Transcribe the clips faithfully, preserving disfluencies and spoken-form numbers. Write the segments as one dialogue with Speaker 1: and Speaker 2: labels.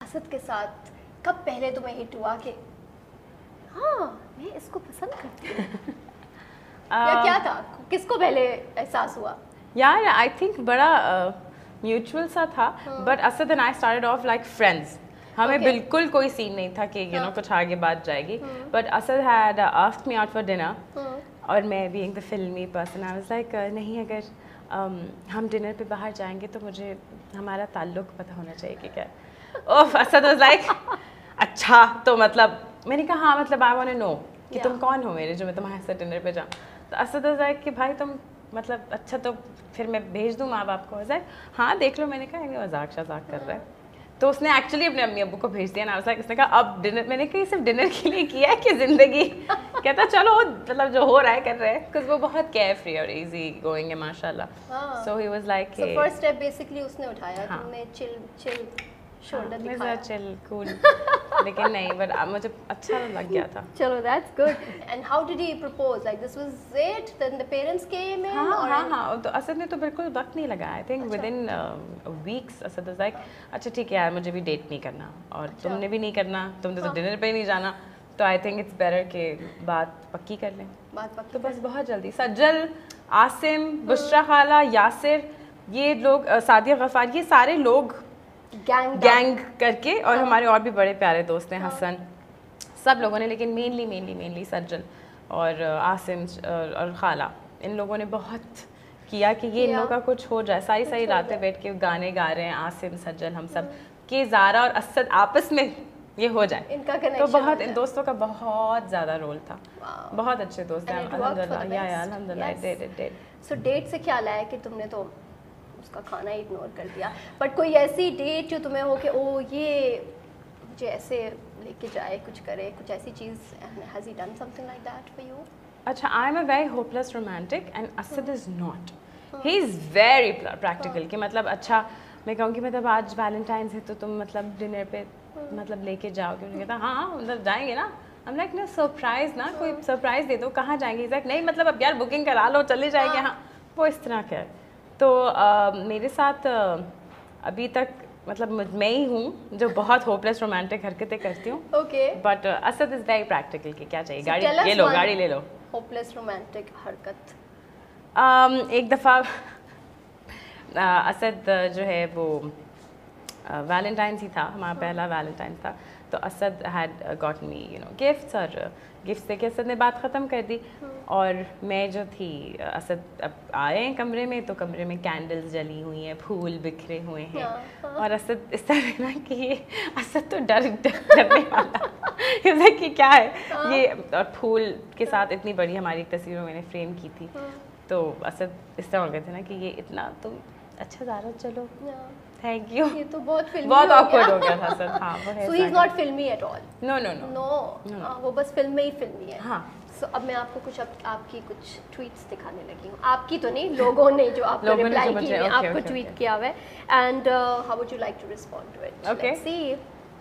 Speaker 1: اسد کے ساتھ کب پہلے تمہیں ہٹ ہوا کہ ہاں میں اس کو پسند کرتی ہوں؟ یا کیا تھا, کس کو پہلے احساس ہوا؟
Speaker 2: یار آئی تھنک بڑا میوچول سا تھا, but Asad and I started off like friends. ہمیں بالکل کوئی سین نہیں تھا کہ یو نو کچھ آگے بات جائے گی, but Asad had asked me out for dinner, اور میں بینگ دا فلمی پرسن آئی واز لائک نہیں اگر ہم ڈنر پہ باہر جائیں گے تو مجھے ہمارا تعلق پتہ ہونا چاہیے کہ کیا. اوف, اسد واز لائک اچھا تو مطلب میں نے کہا ہاں مطلب آئی وانٹ ٹو نو کہ تم کون ہو میرے جو میں تمہارے ساتھ ڈنر پہ جاؤں. تو اسد واز لائک کہ بھائی تم مطلب اچھا تو پھر میں بھیج دوں ماں باپ کو. ہاں دیکھ لو. میں نے کہا مذاق شذاق کر رہا ہے, تو اس نے ایکچولی اپنے امی ابو کو بھیج دیا نا. اس نے کہا اب ڈنر, میں نے کہا یہ صرف ڈنر کے لیے کیا ہے کہ زندگی, کہتا چلو مطلب جو ہو رہا ہے کر رہے ہیں, بکاز وہ بہت کیئر فری اور ایزی گوئنگ ہے ماشاء اللہ. So he was like
Speaker 1: first step basically اس نے اٹھایا, تم نے چل چل شولڈر دکھایا,
Speaker 2: چل کول, لیکن نہیں بٹ مجھے اچھا لگ گیا تھا.
Speaker 1: چلو that's good. And how did he propose, like this was it, then the parents came in?
Speaker 2: ہاں ہاں ہاں تو اسد نے تو بالکل وقت نہیں لگایا. I think within weeks Asad was like اچھا ٹھیک ہے یار مجھے بھی ڈیٹ نہیں کرنا اور تم نے بھی نہیں کرنا, تم نے تو ڈنر پہ ہی نہیں جانا, تو آئی تھنک اٹس بیٹر کہ بات پکی کر لیں.
Speaker 1: بات پکی
Speaker 2: تو بس بہت جلدی سجل, عاصم, بشرا خالہ, یاسر, یہ لوگ, سعدیہ غفار, یہ سارے لوگ
Speaker 1: گینگ
Speaker 2: گینگ کر کے, اور ہمارے اور بھی بڑے پیارے دوست ہیں حسن, سب لوگوں نے, لیکن مینلی مینلی مینلی سجل اور عاصم اور خالہ, ان لوگوں نے بہت کیا کہ یہ ان لوگوں کا کچھ ہو جائے. ساری ساری راتیں بیٹھ کے گانے گا رہے ہیں عاصم سجل ہم سب, کہ زارا اور اسد آپس میں یہ ہو جائے.
Speaker 1: ان کا
Speaker 2: تو بہت ان دوستوں کا بہت زیادہ رول تھا, بہت اچھے دوست ہیں الحمد للہ. یا یا الحمد للہ.
Speaker 1: سو ڈیٹ سے کیا لایا کہ تم نے تو اس کا کھانا اگنور کر دیا, بٹ کوئی ایسی ڈیٹ جو تمہیں ہو کہ او یہ مجھے ایسے لے کے جائے, کچھ کرے, کچھ ایسی چیز, has he done something like that for you?
Speaker 2: اچھا, I am a very hopeless romantic and Asad is not, he is very practical. کہ مطلب اچھا میں کہوں کہ مطلب آج ویلنٹائنس ہے تو تم مطلب ڈنر پہ مطلب لے کے جاؤ گے. انہوں نے کہا ہاں مطلب جائیں گے نا. ہم لائک نا سرپرائز نا, کوئی سرپرائز دے دو, کہاں جائیں گے؟ لائک نہیں مطلب اب یار بکنگ کرا لو چلے جائیں گے. ہاں وہ اس طرح کا ہے. تو میرے ساتھ ابھی تک مطلب میں ہی ہوں جو بہت ہوپلیس رومانٹک حرکتیں کرتی ہوں.
Speaker 1: Okay.
Speaker 2: But Asad is very practical کہ کیا چاہیے, گاڑی لے لو, گاڑی لے لو.
Speaker 1: ہوپلیس رومانٹک حرکت
Speaker 2: ایک دفعہ اسد جو ہے وہ ویلنٹائنس ہی تھا, ہمارا پہلا ویلنٹائنس تھا, تو Asad had got me you know gifts, اور گفٹس دے کے اسد نے بات ختم کر دی. اور میں جو تھی, اسد اب آئے ہیں کمرے میں تو کمرے میں کینڈلز جلی ہوئی ہیں, پھول بکھرے ہوئے ہیں, اور اسد اس طرح نا کہ یہ اسد تو ڈر ڈرنے والا کہ کیا ہے یہ, اور پھول کے ساتھ اتنی بڑی ہماری تصویروں میں نے فریم کی تھی. تو اسد اس طرح ہو گئے تھے نا کہ یہ اتنا تم اچھا زارا چلو تھینک یو.
Speaker 1: یہ تو بہت فلمی
Speaker 2: بہت آکورڈ ہو گیا تھا سر. ہاں وہ ہے.
Speaker 1: سو ہی از ناٹ فلمی ایٹ آل.
Speaker 2: نو نو نو
Speaker 1: نو, وہ بس فلم میں ہی فلمی ہے.
Speaker 2: ہاں.
Speaker 1: سو اب میں آپ کو کچھ آپ کی کچھ ٹویٹس دکھانے لگی ہوں. آپ کی تو نہیں, لوگوں نے جو آپ کو رپلائی کیے ہیں, آپ کو ٹویٹ کیا ہوا ہے. And how would you like to respond to it?
Speaker 2: Okay.
Speaker 1: See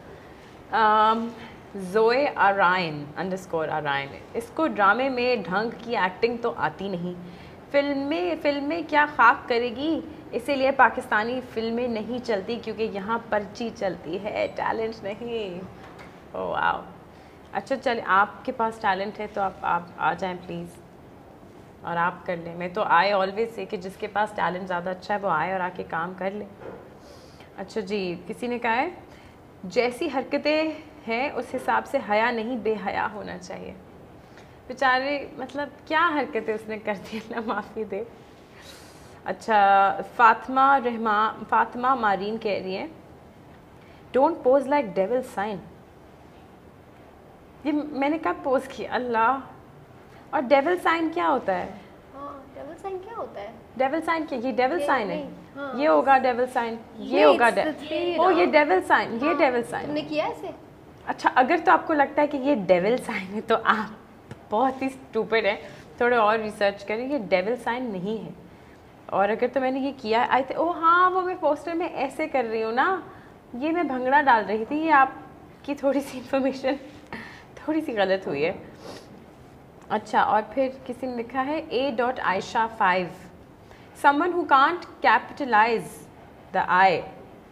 Speaker 2: Zoe Arain underscore Arain, اس کو ڈرامے میں ڈھنگ کی ایکٹنگ تو آتی نہیں, فلمیں فلمیں کیا خاک کرے گی, اسی لیے پاکستانی فلمیں نہیں چلتی کیونکہ یہاں پرچی چلتی ہے, ٹیلنٹ نہیں. او واو. اچھا چلے, آپ کے پاس ٹیلنٹ ہے تو آپ آپ آ جائیں پلیز اور آپ کر لیں. میں تو آئے آلویز سے کہ جس کے پاس ٹیلنٹ زیادہ اچھا ہے وہ آئے اور آ کے کام کر لے. اچھا جی, کسی نے کہا ہے جیسی حرکتیں ہیں اس حساب سے حیا نہیں بے حیا ہونا چاہیے. بیچارے مطلب کیا حرکتیں اس نے کر دی, اللہ معافی دے. اچھا, فاطمہ رحمان فاطمہ مارین کہہ رہی ہیں don't pose like devil sign. یہ میں نے کب پوز کیا اللہ. اور ڈیول سائن کیا ہوتا ہے؟
Speaker 1: ہاں ڈیول سائن کیا ہوتا ہے؟
Speaker 2: ڈیول سائن کیا, یہ ڈیول سائن ہے, یہ ہوگا ڈیول سائن, یہ ہوگا او یہ ڈیول سائن, یہ ڈیول سائن.
Speaker 1: تم نے کیا ایسے؟
Speaker 2: اچھا اگر تو آپ کو لگتا ہے کہ یہ ڈیول سائن ہے تو آپ بہت ہی اسٹوپڈ ہیں, تھوڑے اور ریسرچ کریں. یہ ڈیول سائن نہیں ہے. اور اگر تو میں نے یہ کیا آئی تھے او ہاں وہ میں پوسٹر میں ایسے کر رہی ہوں نا, یہ میں بھنگڑا ڈال رہی تھی, یہ آپ کی تھوڑی سی انفارمیشن تھوڑی سی غلط ہوئی ہے. اچھا, اور پھر کسی نے لکھا ہے اے dot Ayesha five, someone who can't capitalize the I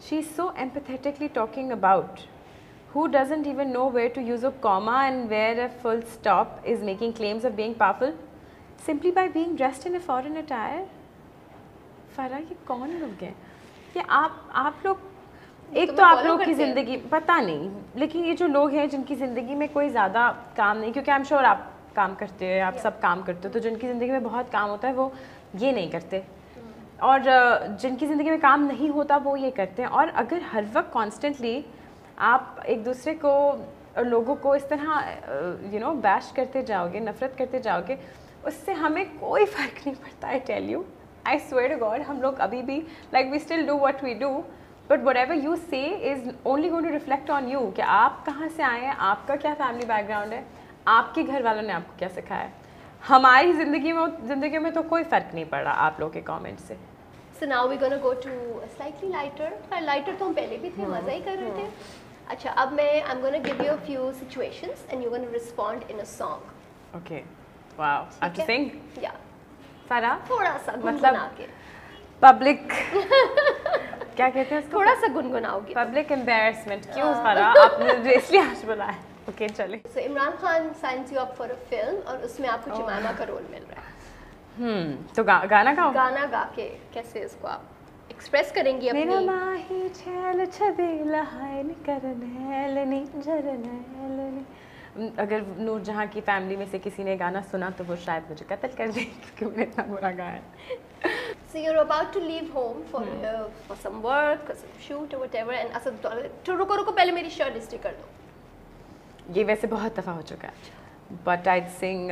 Speaker 2: she's so empathetically talking about who doesn't even know where to use a comma and where a full stop is making claims of being powerful simply by being dressed in a foreign attire. फरा ये कौन लोग हैं? ये आप आप लोग एक तो आप लोग की ज़िंदगी पता नहीं, लेकिन ये जो लोग हैं जिनकी ज़िंदगी में कोई ज़्यादा काम नहीं, क्योंकि आई एम श्योर आप काम करते हैं, आप सब काम करते हो, तो जिनकी ज़िंदगी में बहुत काम होता है वो ये नहीं करते, और जिनकी ज़िंदगी में काम नहीं होता वो ये करते हैं. और अगर हर वक्त कॉन्स्टेंटली आप एक दूसरे को और लोगों को इस तरह यू नो बैश करते जाओगे, नफ़रत करते जाओगे, उससे हमें कोई फ़र्क नहीं पड़ता. I tell you, I swear to God, हम लोग अभी भी like we still do what we do, but whatever you say is only going to reflect on you, कि आप कहाँ से आए हैं, आपका क्या फैमिली बैकग्राउंड है, आपके घर वालों ने आपको क्या सिखाया है. हमारी ज़िंदगी में ज़िंदगी में तो कोई फ़र्क नहीं पड़ रहा आप लोगों के कॉमेंट से.
Speaker 1: So now we're gonna go to a slightly lighter. Lighter तो हम पहले भी थे, मज़ा ही कर रहे थे. अच्छा, अब मैं I'm gonna give you a few situations and you're gonna respond in a song.
Speaker 2: Okay. Wow. I have to sing?
Speaker 1: Yeah.
Speaker 2: फरा?
Speaker 1: थोड़ा सा गुनगुना के.
Speaker 2: Public. क्या कहते हैं उसको?
Speaker 1: थोड़ा सा गुनगुनाओगे.
Speaker 2: Public embarrassment. क्यों फरा? आपने इसलिए आज बुलाया. Okay, चले.
Speaker 1: So Imran Khan signs you up for a film और उसमें आपको जमाना का रोल मिल रहा है.
Speaker 2: हम्म, तो गा, गाना गाओ.
Speaker 1: गाना गा के कैसे इसको आप एक्सप्रेस करेंगी अपनी?
Speaker 2: मेरा माही छेल छबीला हाय नी करनैलनी जरनैलनी. अगर नूरजहां की फैमिली में से किसी ने गाना सुना तो वो शायद मुझे कत्ल कर देगी क्योंकि मैंने इतना बुरा गाया.
Speaker 1: So you're about to leave home for uh, for some work, for some shoot or whatever, and Asad तो रुको रुको पहले मेरी शर्ट इस्त्री कर दो.
Speaker 2: ये वैसे बहुत दफ़ा हो चुका है, बट आई सिंग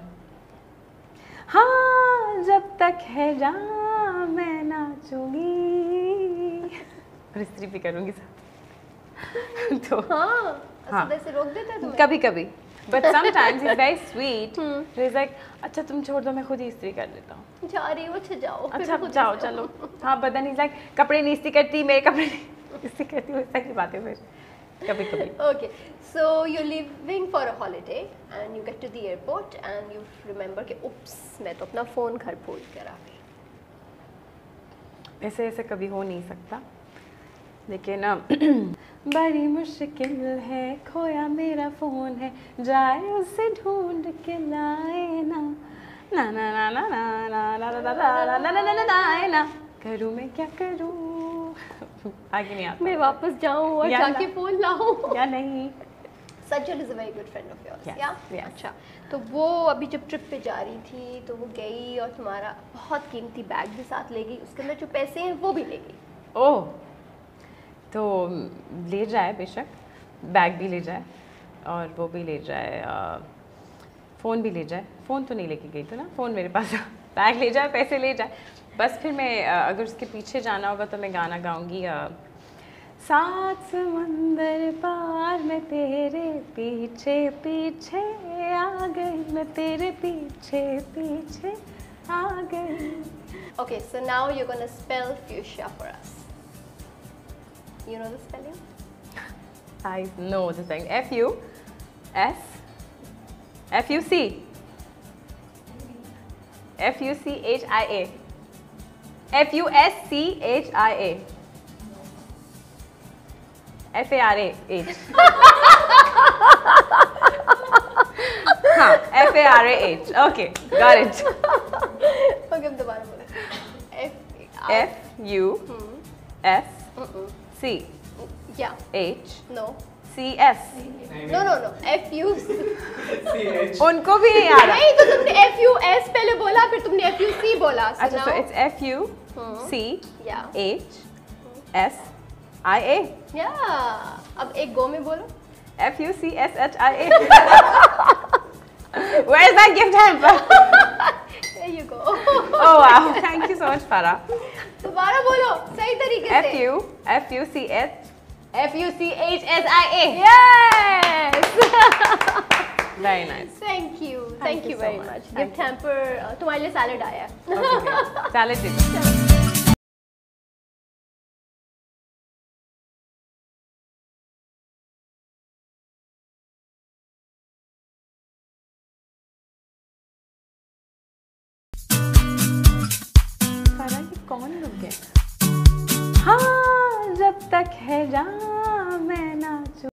Speaker 2: हाँ जब तक है जहाँ मैं नाचूंगी और इस्त्री भी करूँगी साथ. तो
Speaker 1: हाँ असद ऐसे रोक देता है तुम्हें
Speaker 2: कभी कभी, but sometimes is very sweet. He is like अच्छा तुम छोड़ दो मैं खुद ही इस्त्री कर देता हूँ.
Speaker 1: जा रही हो, अच्छा जाओ.
Speaker 2: अच्छा जाओ चलो. हाँ बदन इज लाइक कपड़े नहीं इस्त्री करती, मेरे कपड़े नहीं इस्त्री करती हूँ, इस तरह की बातें फिर कभी कभी.
Speaker 1: Okay, so you're leaving for a holiday and you get to the airport and you remember कि उप्स मैं तो अपना फ़ोन घर भूल कर आ गई.
Speaker 2: ऐसे ऐसे कभी हो नहीं सकता, लेकिन बड़ी मुश्किल है खोया मेरा फ़ोन है, जाए उसे ढूंढ के लाए ना ना ना ना ना ना ना ना ना ना ना ना ना ना ना करूँ मैं क्या करूँ. आगे नहीं आता.
Speaker 1: मैं वापस जाऊँ और जाके फ़ोन लाऊँ
Speaker 2: या नहीं.
Speaker 1: Sajal is a very good friend of yours. या अच्छा, तो वो अभी जब ट्रिप पे जा रही थी तो वो गई और तुम्हारा बहुत कीमती बैग भी साथ ले गई, उसके अंदर जो पैसे हैं वो भी ले गई.
Speaker 2: ओह, तो ले जाए बेशक, बैग भी ले जाए और वो भी ले जाए, फ़ोन भी ले जाए. फ़ोन तो नहीं लेके गई थी ना, फ़ोन मेरे पास. बैग ले जाए, पैसे ले जाए, बस फिर मैं अगर उसके पीछे जाना होगा तो मैं गाना गाऊंगी. सात समंदर पार मैं तेरे पीछे पीछे आ गई, मैं तेरे पीछे पीछे आ गई.
Speaker 1: Okay, so now you're gonna spell fuchsia for us. You know the spelling?
Speaker 2: I know the spelling. F U S F U C F U C H I A F U S C H I A F A R A H. हाँ, F A R A H. Okay, got it.
Speaker 1: Okay, अब दोबारा बोलो. F
Speaker 2: F U S C
Speaker 1: Yeah.
Speaker 2: H
Speaker 1: No.
Speaker 2: C S.
Speaker 1: No no no. F U
Speaker 2: उनको भी नहीं आ रहा.
Speaker 1: नहीं तो तुमने F U S पहले बोला, फिर तुमने F U C बोला.
Speaker 2: अच्छा, so it's F U C
Speaker 1: Yeah.
Speaker 2: H S I A.
Speaker 1: Yeah. अब एक गो में बोलो.
Speaker 2: F U C S H I A. Where's that gift hamper?
Speaker 1: There you go.
Speaker 2: Oh wow, thank you so much Farah.
Speaker 1: दोबारा बोलो सही तरीके से.
Speaker 2: F U F U C H F U C H S I A.
Speaker 1: Yes.
Speaker 2: Very nice.
Speaker 1: Thank you.
Speaker 2: Thank
Speaker 1: Thank
Speaker 2: you
Speaker 1: you
Speaker 2: so
Speaker 1: very
Speaker 2: much.
Speaker 1: much.
Speaker 2: Thank
Speaker 1: Gift hamper uh, तुम्हारे लिए salad आया है.
Speaker 2: Okay, salad दे दो. Farah, ये कौन लोग हैं? हाँ जब कब तक है जान